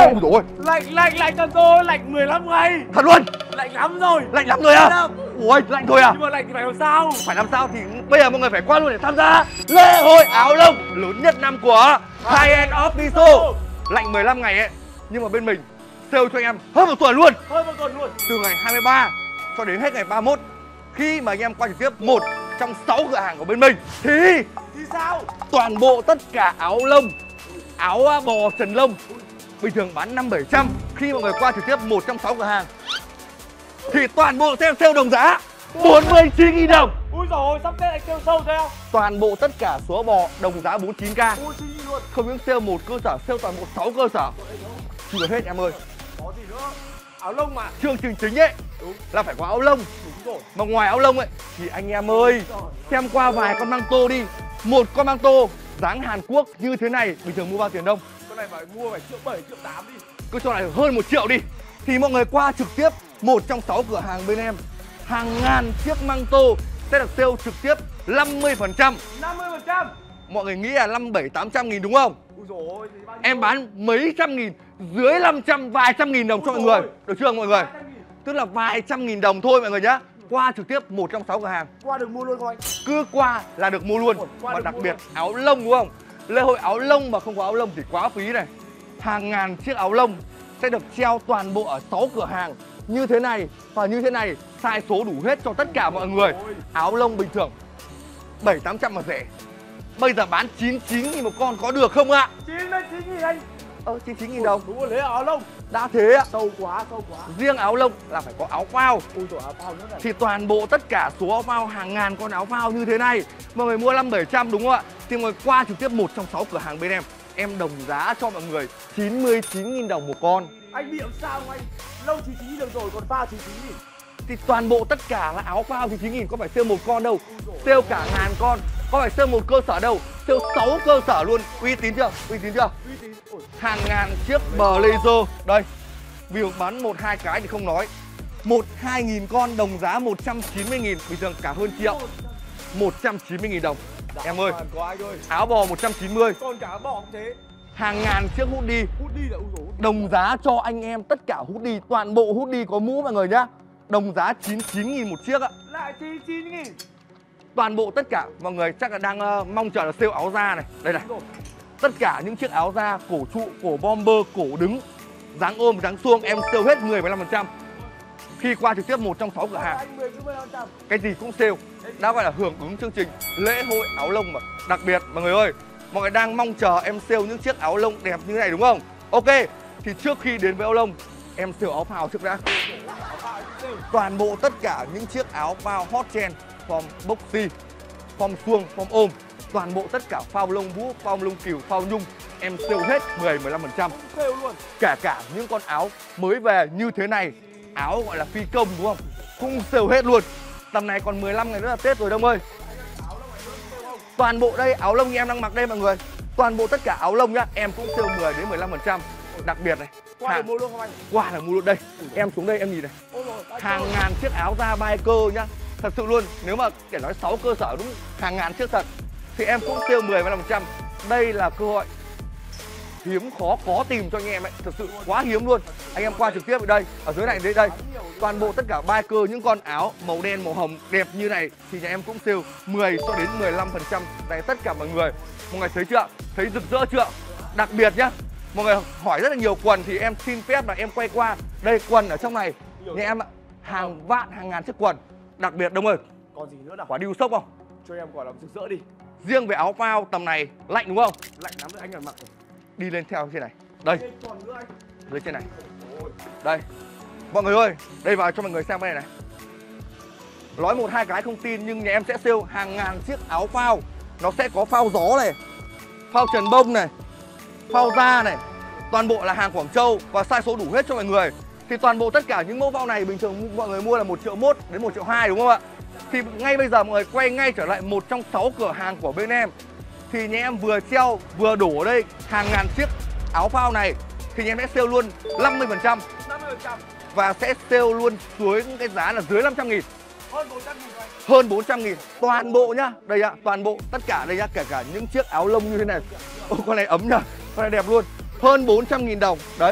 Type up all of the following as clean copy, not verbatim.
Ôi dồi, Lạnh thật rồi, lạnh 15 ngày. thật luôn. Lạnh lắm rồi. Lạnh lắm rồi à? Ui, lạnh thôi à? Nhưng mà lạnh thì phải làm sao? Phải làm sao thì bây giờ mọi người phải qua luôn để tham gia lễ hội áo lông lớn nhất năm của High-End Official. Lạnh 15 ngày ấy, nhưng mà bên mình sale cho anh em hơn 1 tuần luôn. Hơn 1 tuần luôn. Từ ngày 23 cho đến hết ngày 31. Khi mà anh em qua trực tiếp một trong 6 cửa hàng của bên mình thì sao? toàn bộ tất cả áo lông, áo bò trần lông bình thường bán 500-700, khi mọi người qua trực tiếp một trong 6 cửa hàng thì toàn bộ sẽ sale đồng giá 49.000 đồng. Ui dồi ôi, sắp Tết anh sale sâu thế không? Toàn bộ tất cả số bò đồng giá 49k. 49.000 luôn. Không những sale một cơ sở, sale toàn bộ 6 cơ sở. Chưa hết em ơi. Có gì nữa? Áo lông mà. Chương trình chính ấy là phải có áo lông. Đúng rồi. Mà ngoài áo lông ấy thì anh em ơi, xem qua vài con măng tô đi. Một con măng tô dáng Hàn Quốc như thế này bình thường mua bao tiền đâu? Con này phải mua phải 1.7 triệu 8 đi. Cứ cho này hơn 1 triệu đi. Thì mọi người qua trực tiếp một trong 6 cửa hàng bên em, hàng ngàn chiếc măng tô sẽ được sale trực tiếp 50%. 50%. Mọi người nghĩ là 500-700-800 nghìn đúng không? Ui dồi ôi, thì bao nhiêu? Em bán mấy trăm nghìn, dưới 500, vài trăm nghìn đồng cho mọi người. Được chưa mọi người? Tức là vài trăm nghìn đồng thôi mọi người nhá. Qua trực tiếp một trong 6 cửa hàng. Qua được mua luôn không anh? Cứ qua là được mua luôn. Và đặc biệt áo lông đúng không? Lễ hội áo lông mà không có áo lông thì quá phí này. Hàng ngàn chiếc áo lông sẽ được treo toàn bộ ở 6 cửa hàng như thế này và như thế này, size số đủ hết cho tất cả mọi người. Áo lông bình thường 700-800 mà rẻ, bây giờ bán 99.000 một con có được không ạ? 99.000 anh. 99.000 đồng. Đúng rồi, lấy áo lông. Đã thế ạ. Sâu quá, sâu quá. Riêng áo lông là phải có áo phao. Ui dồi, áo phao nữa này. Thì toàn bộ tất cả số áo phao, hàng ngàn con áo phao như thế này, mọi người mua 500-700 đúng không ạ? Thì mọi người qua trực tiếp một trong 6 cửa hàng bên em đồng giá cho mọi người 99.000 đồng một con. Anh bị làm sao không anh? Lâu 99.000 được rồi, còn phao 99.000. Thì toàn bộ tất cả là áo phao 99.000, có phải sale một con đâu, sale cả ngàn con, có phải sale một cơ sở đâu, sale 6 cơ sở luôn. Uy tín chưa? Uy tín chưa? Uy tín. Hàng ngàn chiếc blazer đây, vì bán 1-2 cái thì không nói, 1-2 nghìn con đồng giá 190.000, bình thường cả hơn triệu, 190.000 đồng. Em ơi, Có anh ơi. áo bò 190, Còn cả bò cũng thế. hàng ngàn chiếc hoodie Hoodie là hoodie. đồng giá cho anh em tất cả hoodie, toàn bộ hoodie có mũ mọi người nhá, đồng giá 99.000 một chiếc ạ. Lại 99.000. Toàn bộ tất cả mọi người chắc là đang mong chờ là sale áo da này. Đây này. Tất cả những chiếc áo da cổ trụ, cổ bomber, cổ đứng, dáng ôm, dáng suông em sale hết 10-15%. Khi qua trực tiếp một trong 6 cửa hàng, Anh 10-15%. cái gì cũng sale. Đã gọi là hưởng ứng chương trình lễ hội áo lông mà. Đặc biệt mọi người ơi, mọi người đang mong chờ em sale những chiếc áo lông đẹp như thế này đúng không? Ok, thì trước khi đến với áo lông, em sale áo phao trước đã. Toàn bộ tất cả những chiếc áo phao hot trend, form boxy, form suông, form ôm, toàn bộ tất cả phao lông vũ, phao lông cừu, phao nhung em sale hết 10-15%. Sale luôn. Kể cả những con áo mới về như thế này, áo gọi là phi công đúng không? Cũng sale hết luôn. Tầm này còn 15 ngày nữa là Tết rồi Đông ơi. Toàn bộ đây áo lông như em đang mặc đây mọi người, toàn bộ tất cả áo lông nhá, em cũng sale 10-15%. Đặc biệt này, Qua được mua luôn không anh? qua là mua luôn đây. Em xuống đây em nhìn này, hàng ngàn chiếc áo da biker nhá. Thật sự luôn, nếu mà để nói 6 cơ sở đúng hàng ngàn chiếc thật thì em cũng sale 10-15%. Đây là cơ hội hiếm khó có tìm cho anh em ấy, thật sự quá hiếm luôn. Anh em qua trực tiếp ở đây, ở dưới này đây, toàn bộ tất cả biker những con áo màu đen màu hồng đẹp như này thì nhà em cũng sale 10 cho đến 15% tại tất cả mọi người. Mọi người thấy chưa? Thấy rực rỡ chưa? Đặc biệt nhá, mọi người hỏi rất là nhiều quần thì em xin phép là em quay qua. Đây quần ở trong này nhà em ạ, hàng vạn hàng ngàn chiếc quần. Đặc biệt Đông ơi, còn gì nữa nào? quả điêu sốc không? Cho em quả làm rực rỡ đi. Riêng về áo phao tầm này lạnh đúng không? Lạnh lắm rồi anh còn mặc rồi. Đi lên theo trên này. Đây, Còn nữa anh. dưới trên này. Đây. Mọi người ơi, đây vào cho mọi người xem cái này này. Nói 1-2 cái không tin nhưng nhà em sẽ sale hàng ngàn chiếc áo phao. Nó sẽ có phao gió này, phao trần bông này, phao da này. Toàn bộ là hàng Quảng Châu và size số đủ hết cho mọi người. Thì toàn bộ tất cả những mẫu phao này bình thường mọi người mua là 1,1 triệu đến 1,2 triệu đúng không ạ? Thì ngay bây giờ mọi người quay ngay trở lại một trong 6 cửa hàng của bên em. Thì nhà em vừa treo vừa đổ ở đây hàng ngàn chiếc áo phao này thì nhà em sẽ sale luôn 50%. 50%. Và sẽ sale luôn dưới cái giá là dưới 500.000. Hơn 400.000 anh. Hơn 400.000 toàn bộ nhá. Đây ạ, toàn bộ tất cả đây nhá, kể cả những chiếc áo lông như thế này. Ô con này ấm nhá, con này đẹp luôn. Hơn 400.000 đồng. Đấy,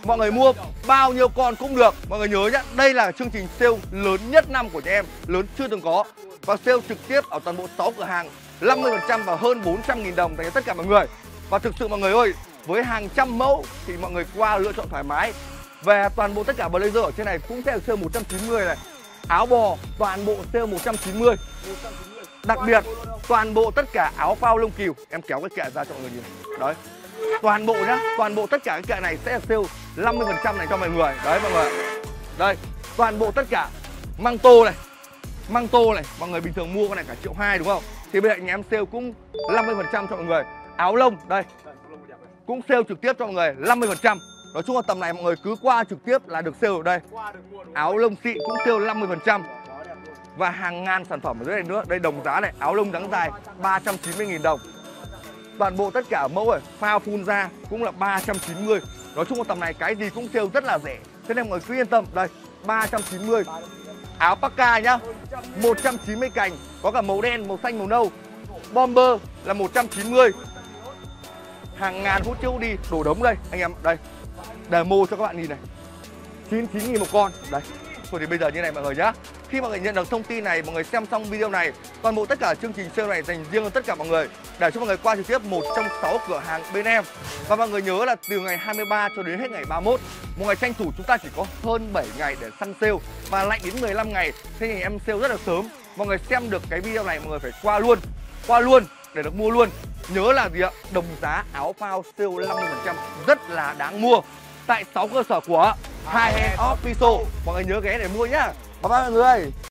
mọi người mua bao nhiêu con cũng được. Mọi người nhớ nhá, đây là chương trình sale lớn nhất năm của nhà em, lớn chưa từng có. Và sale trực tiếp ở toàn bộ 6 cửa hàng, 50% và hơn 400.000 đồng dành cho tất cả mọi người. Và thực sự mọi người ơi, với hàng trăm mẫu thì mọi người qua lựa chọn thoải mái. Về toàn bộ tất cả blazer ở trên này cũng sẽ được sale 190 này. Áo bò toàn bộ sale 190. Đặc biệt toàn bộ tất cả áo phao lông cừu, em kéo cái kệ ra cho mọi người nhìn. Đấy. Toàn bộ nhá, toàn bộ tất cả cái kệ này sẽ sale 50% này cho mọi người. Đấy mọi người. Đây, toàn bộ tất cả măng tô này. Măng tô này, mọi người bình thường mua con này cả 1,2 triệu đúng không? Thì bây giờ nhà em sale cũng 50% cho mọi người. Áo lông đây cũng sale trực tiếp cho mọi người 50%. Nói chung là tầm này mọi người cứ qua trực tiếp là được sale ở đây. Áo lông xịn cũng sale 50%. Và hàng ngàn sản phẩm ở dưới này nữa. Đây đồng giá này, áo lông ngắn dài 390.000 đồng. Toàn bộ tất cả mẫu này, phao full da cũng là 390. Nói chung là tầm này cái gì cũng sale rất là rẻ. Thế nên mọi người cứ yên tâm. Đây, 390. Áo Parka nhá, 190 cành, có cả màu đen, màu xanh, màu nâu. Bomber là 190. Hàng ngàn hút chiếu đi, đổ đống đây, anh em, đây. Demo cho các bạn nhìn này. 99.000 một con, đây. Thôi thì bây giờ như này mọi người nhá. Khi mọi người nhận được thông tin này, mọi người xem xong video này, toàn bộ tất cả chương trình sale này dành riêng cho tất cả mọi người để cho mọi người qua trực tiếp một trong 6 cửa hàng bên em. Và mọi người nhớ là từ ngày 23 cho đến hết ngày 31, mọi người tranh thủ chúng ta chỉ có hơn 7 ngày để săn sale và lại đến 15 ngày. Thế thì em sale rất là sớm. Mọi người xem được cái video này mọi người phải qua luôn để được mua luôn. Nhớ là gì ạ? Đồng giá áo phao sale 50% rất là đáng mua tại 6 cơ sở của High End Official. Mọi người nhớ ghé để mua nhá. Bye bye mọi người.